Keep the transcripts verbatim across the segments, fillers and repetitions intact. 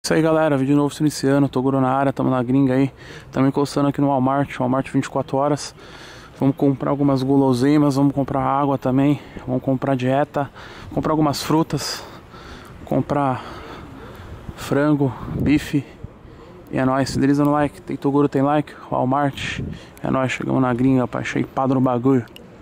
Isso aí, galera, vídeo novo se iniciando, Toguro na área, tamo na gringa aí. Tamo encostando aqui no Walmart, Walmart vinte e quatro horas. Vamos comprar algumas guloseimas, vamos comprar água também, vamos comprar dieta, comprar algumas frutas, comprar frango, bife. E é nóis, se desliza no like, tem Toguro, tem like, Walmart. É nóis, chegamos na gringa, pai, cheipado no bagulho.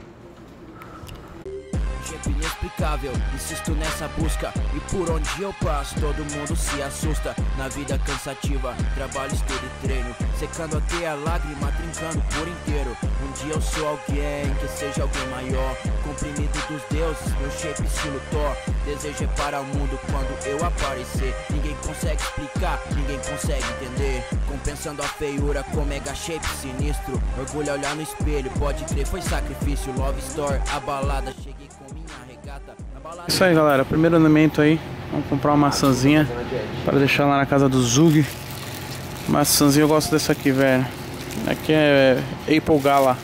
Inexplicável, insisto nessa busca. E por onde eu passo, todo mundo se assusta. Na vida cansativa, trabalho, estudo e treino, secando até a lágrima, trincando por inteiro. Um dia eu sou alguém, que seja alguém maior, comprimido dos deuses, meu shape estilo Thor. Desejo é para o mundo quando eu aparecer. Ninguém consegue explicar, ninguém consegue entender. Compensando a feiura com mega shape sinistro. Orgulho olhar no espelho, pode crer, foi sacrifício. Love story, a balada, cheguei com minha regata. Isso aí, galera, primeiro elemento aí, vamos comprar uma maçãzinha para deixar lá na casa do Zug. Maçãzinha, eu gosto dessa aqui, velho. Aqui é Apple Gala.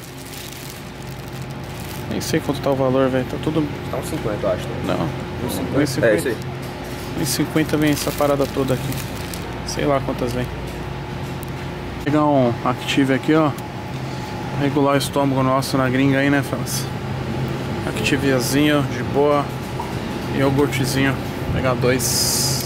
Nem sei quanto tá o valor, velho. Tá tudo. Tá uns cinquenta, eu acho. Né? Não, uns cinquenta. É, isso aí. Uns cinquenta vem essa parada toda aqui. Sei lá quantas vem. Vou pegar um Active aqui, ó. Regular o estômago nosso na gringa aí, né, França? Activezinho, de boa. E iogurtezinho. Vou pegar dois.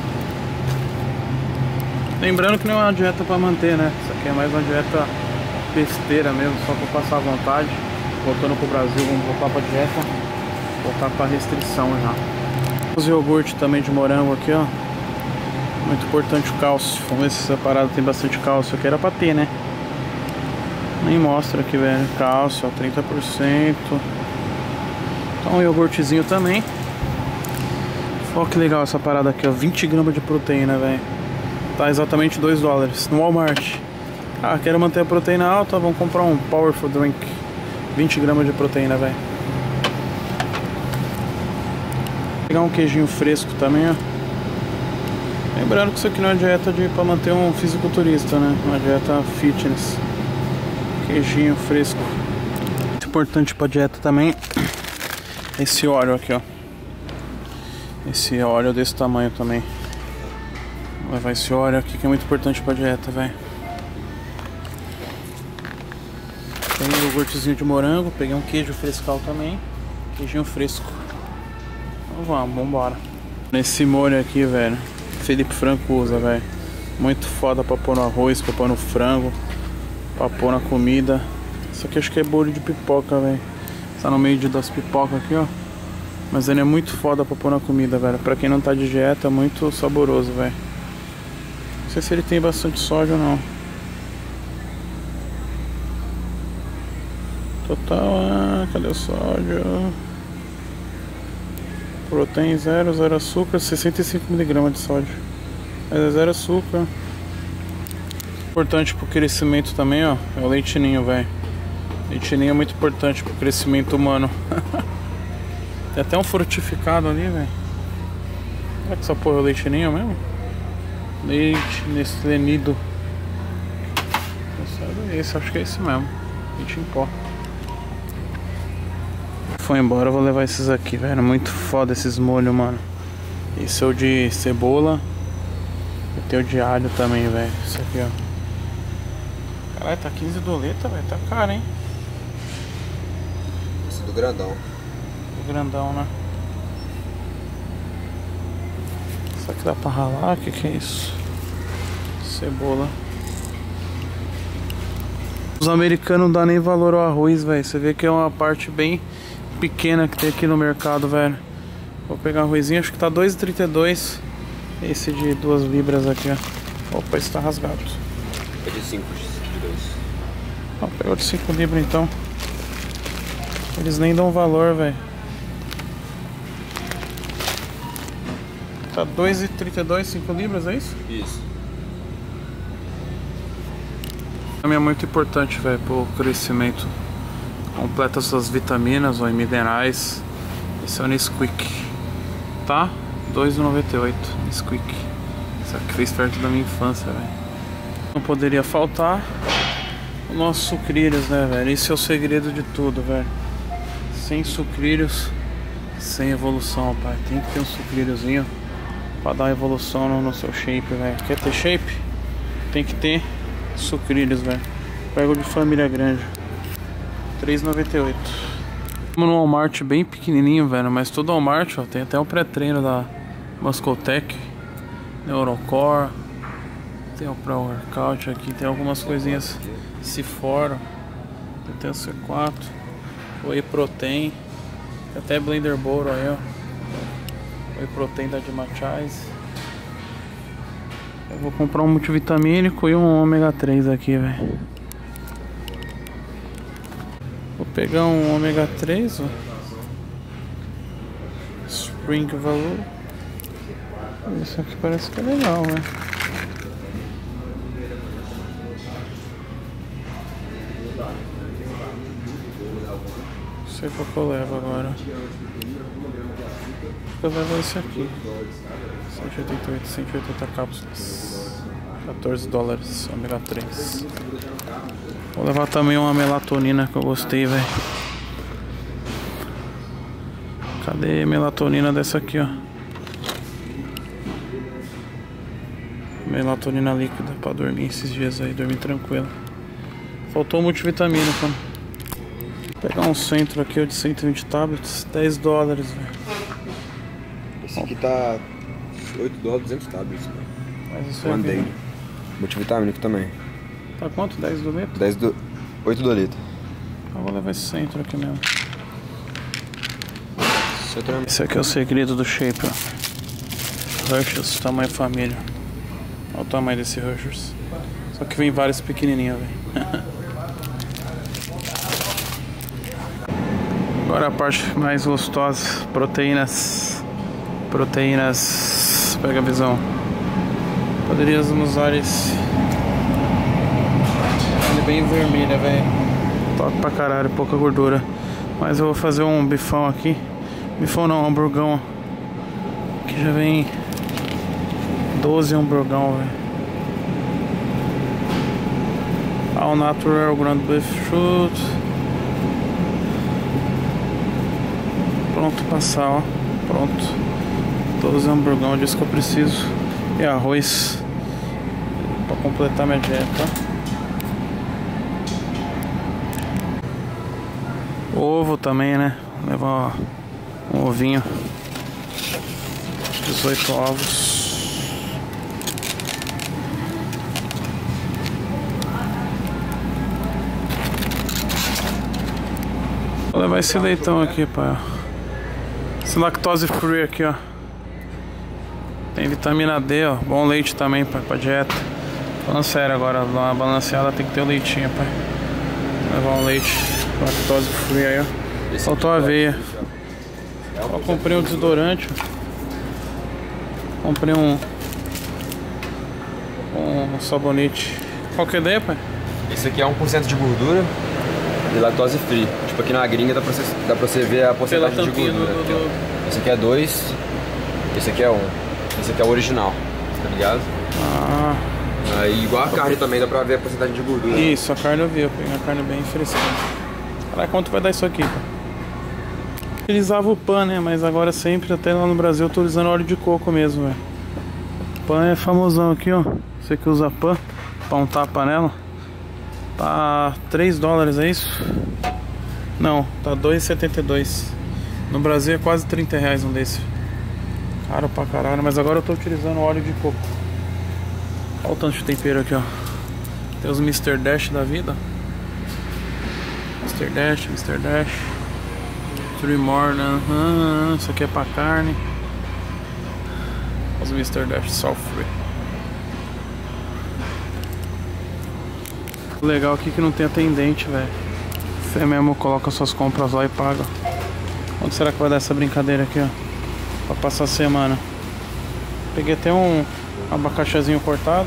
Lembrando que não é uma dieta pra manter, né? Isso aqui é mais uma dieta besteira mesmo, só pra passar à vontade. Voltando pro Brasil, vamos voltar pra dieta. Voltar pra restrição já. Os iogurte também de morango aqui, ó. Muito importante o cálcio. Vamos ver se essa parada tem bastante cálcio. Aqui era pra ter, né? Nem mostra aqui, velho. Cálcio, ó, trinta por cento. Então um iogurtezinho também. Olha que legal essa parada aqui, ó. vinte gramas de proteína, velho. Tá exatamente dois dólares no Walmart. Ah, quero manter a proteína alta, vamos comprar um Powerful Drink. vinte gramas de proteína, velho. Pegar um queijinho fresco também, ó. Lembrando que isso aqui não é dieta de, pra manter um fisiculturista, né? Uma dieta fitness. Queijinho fresco. Muito importante pra dieta também. Esse óleo aqui, ó. Esse óleo desse tamanho também. Vou levar esse óleo aqui que é muito importante pra dieta, velho. Peguei um iogurtezinho de morango. Peguei um queijo frescal também. Queijinho fresco. Então vamos, vambora. Nesse molho aqui, velho, Felipe Franco usa, velho. Muito foda pra pôr no arroz, pra pôr no frango, pra pôr na comida. Isso aqui acho que é molho de pipoca, velho. Tá no meio de, das pipocas aqui, ó. Mas ele é muito foda pra pôr na comida, velho. Pra quem não tá de dieta, é muito saboroso, velho. Não sei se ele tem bastante sódio ou não. Total, ah, cadê o sódio? Proteína zero, zero açúcar, sessenta e cinco miligramas de sódio. Mas é zero açúcar. Importante pro crescimento também, ó. É o leitinho, velho. Leitinho é muito importante pro crescimento humano. Tem até um fortificado ali, velho. Será que essa porra é o leitinho mesmo? Leite Nestlé Nido. Esse, acho que é esse mesmo. Leite em pó. Foi embora, eu vou levar esses aqui, velho. Muito foda esses molhos, mano. Esse é o de cebola. E tem o de alho também, velho. Esse aqui, ó. Caralho, tá quinze doleta, velho. Tá caro, hein? Esse do grandão. Grandão, né? Isso aqui dá pra ralar? O que que é isso? Cebola. Os americanos não dão nem valor ao arroz, velho. Você vê que é uma parte bem pequena que tem aqui no mercado, velho. Vou pegar um arrozinho, acho que tá dois e trinta e dois. Esse de duas libras aqui, ó. Opa, esse tá rasgado. É de cinco, de dois. Vou pegar o de cinco libras então. Eles nem dão valor, velho. Tá dois e trinta e dois, cinco libras, é isso? Isso. Também é muito importante, velho, pro crescimento. Completa suas vitaminas ou minerais. Esse é o Nesquik. Tá? dois e noventa e oito. Nesquik. Isso aqui fez perto da minha infância, velho. Não poderia faltar o nosso sucrilhos, né, velho? Esse é o segredo de tudo, velho. Sem sucrilhos, sem evolução, pai. Tem que ter um sucrilhozinho. pra dar uma evolução no, no seu shape, velho. Quer ter shape? Tem que ter sucrilhos, velho. Pego de família grande. três reais e noventa e oito centavos. Estamos no Walmart bem pequenininho, velho. Mas todo Walmart, ó, tem até o pré-treino da Muscle-Tech, Neurocore. Tem o Pro Workout aqui. Tem algumas coisinhas C quatro. Tem o C quatro. Whey Protein. Tem até Blender Bowl aí, ó. Whey Protein da Dimachais. Eu vou comprar um multivitamínico e um ômega três aqui, velho. Vou pegar um ômega três, ó. Spring Valor. Isso aqui parece que é legal, velho. Não sei qual que eu levo agora. Eu levo esse aqui. cento e oitenta e oito, cento e oitenta cápsulas. quatorze dólares, ômega três. Vou levar também uma melatonina que eu gostei, velho. Cadê a melatonina dessa aqui, ó? Melatonina líquida pra dormir esses dias aí, dormir tranquilo. Faltou multivitamina, pô. Vou pegar um centro aqui, ó, de cento e vinte tablets, dez dólares, velho. Esse aqui tá oito dólares, duzentos tablets, mano. Mas isso One é day. Multivitamínico também. Tá quanto? dez do litro? dez do... oito do litro. Eu vou levar esse centro aqui mesmo. Centro... Esse aqui é o segredo do shape, ó. Hershey's, tamanho família. Olha o tamanho desse Hershey's. Só que vem vários pequenininhos, velho. Agora a parte mais gostosa. Proteínas. Proteínas. Pega a visão. Poderíamos usar esse. Ele é bem vermelha, velho. Top pra caralho, pouca gordura. Mas eu vou fazer um bifão aqui. Bifão não, hamburgão. Que já vem doze hamburgão, velho. All natural ground beef shoot. Pronto, passar, ó. Pronto. doze hamburgão, disso que eu preciso. E arroz pra completar minha dieta. Ovo também, né? Levar um ovinho. dezoito ovos. Vou levar esse leitão aqui, pai. Esse lactose free aqui, ó. Tem vitamina D, ó. Bom leite também, pai, pra dieta. Falando sério agora, uma balanceada tem que ter o leitinho, pai. Vou levar um leite lactose free aí, ó. Faltou aveia. Ó, comprei um desodorante, ó. Comprei um um sabonete. Qual que é a ideia, pai? Esse aqui é um por cento de gordura e lactose free. Tipo, aqui na gringa dá pra você, dá pra você ver a porcentagem de gordura. Do, do, do... Esse aqui é dois, esse aqui é um. Esse aqui é o original, tá ligado? Ah. Aí, igual a carne também, dá pra ver a porcentagem de gordura. Isso, a carne eu vi, eu peguei a carne bem fresquinha. Caralho, quanto vai dar isso aqui, cara? Eu utilizava o pan, né? Mas agora sempre, até lá no Brasil, eu tô usando óleo de coco mesmo, velho. Pan é famosão aqui, ó. Você que usa pan pra untar a panela. Tá três dólares, é isso? Não, tá dois e setenta e dois. No Brasil é quase trinta reais um desse. Caro pra caralho, mas agora eu tô utilizando óleo de coco. Olha o tanto de tempero aqui, ó. Tem os mister Dash da vida. mister Dash, mister Dash. Three more, né? Ah, isso aqui é pra carne. Os mister Dash Salt Free. O legal aqui é que não tem atendente, velho. Você mesmo coloca suas compras lá e paga. Onde será que vai dar essa brincadeira aqui, ó? Pra passar a semana. Peguei até um abacaxazinho cortado.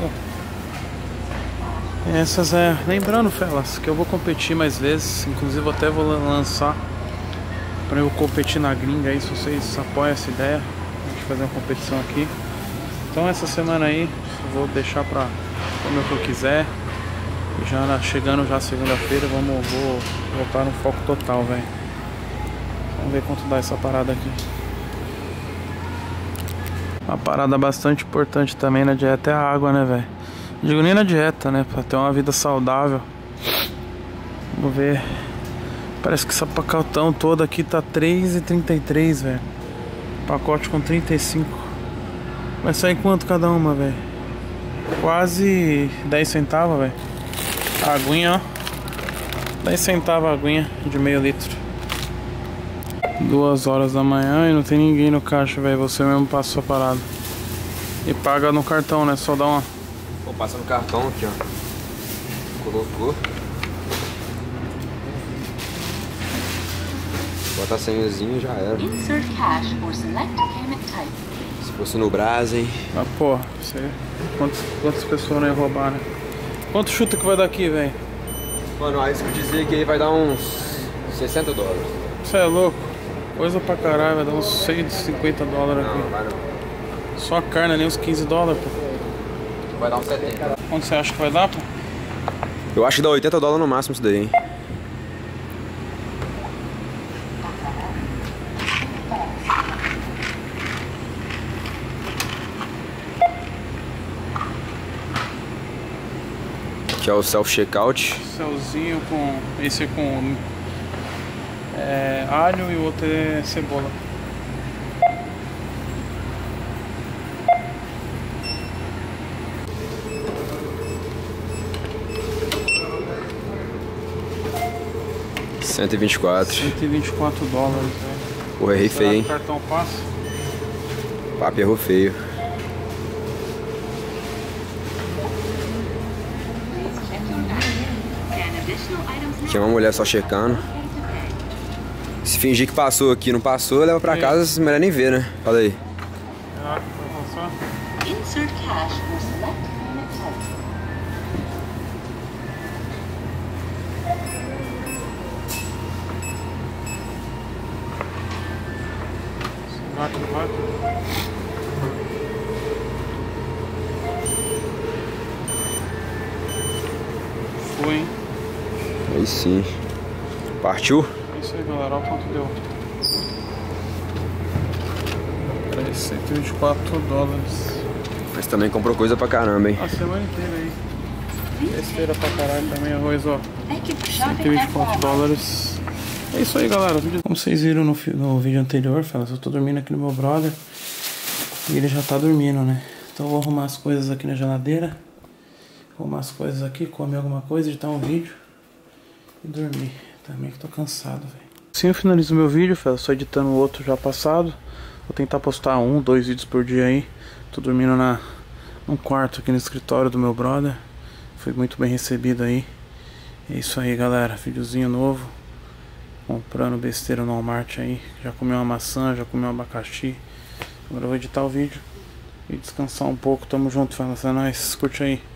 Essas é... Lembrando, felas, que eu vou competir mais vezes. Inclusive até vou lançar pra eu competir na gringa aí, se vocês apoiam essa ideia. A gente fazer uma competição aqui. Então essa semana aí eu vou deixar pra comer o que eu quiser. E já na, chegando já segunda-feira, vamos vou voltar no foco total, velho. Vamos ver quanto dá essa parada aqui. Uma parada bastante importante também na dieta é a água, né, velho? Digo nem na dieta, né? Pra ter uma vida saudável. Vamos ver. Parece que esse pacotão todo aqui tá três reais e trinta e três, velho. Pacote com trinta e cinco. Vai sair quanto cada uma, velho? Quase dez centavos, velho. A aguinha, ó. dez centavos a aguinha de meio litro. Duas horas da manhã e não tem ninguém no caixa, velho. Você mesmo passa a parada. E paga no cartão, né? Só dá uma... Pô, passa no cartão aqui, ó. Colocou. Bota a senhazinha e já era. Insert cash or select payment type. Se fosse no Brás, hein? Ah, porra, você... Quantas, quantas pessoas não iam roubar, né? Quanto chuta que vai dar aqui, velho? Mano, aí isso que dizer que aí vai dar uns sessenta dólares. Você é louco? Coisa pra caralho, vai dar uns cento e cinquenta dólares aqui. Não, vai não. Só a carne ali, uns quinze dólares, pô. Vai dar uns setenta. Quanto você acha que vai dar, pô? Eu acho que dá oitenta dólares no máximo isso daí, hein? Aqui é o self-checkout. Céuzinho com... Esse é com... É, alho e o outro é cebola. cento e vinte e quatro. cento e vinte e quatro dólares, velho. Porra, errei feio, hein? O cartão passa? Papo, errou feio. Tinha uma mulher só checando. Se fingir que passou aqui, não passou, leva pra casa, melhor nem ver, né? Fala aí. Ah, vai passar? Insert cash or select payment type. Vai, vai. Foi, hein? Aí sim. Partiu? É isso aí, galera. Olha quanto deu. Peraí, cento e vinte e quatro dólares. Mas também comprou coisa pra caramba, hein? A semana inteira aí. Besteira pra caralho também, arroz, ó. Thank you for cento e shopping vinte e at quatro Walmart. dólares. É isso aí, galera. Como vocês viram no, no vídeo anterior, fellas, eu tô dormindo aqui no meu brother. E ele já tá dormindo, né? Então eu vou arrumar as coisas aqui na geladeira. Arrumar as coisas aqui, comer alguma coisa, editar um vídeo. E dormir. Também que tô cansado, velho. Assim eu finalizo meu vídeo, fellas. Tô editando o outro já passado. Vou tentar postar um, dois vídeos por dia aí. Tô dormindo na, num quarto aqui no escritório do meu brother. Foi muito bem recebido aí. É isso aí, galera. Videozinho novo. Comprando besteira no Walmart aí. Já comi uma maçã, já comi um abacaxi. Agora eu vou editar o vídeo e descansar um pouco. Tamo junto, fala, é nóis. Curte aí.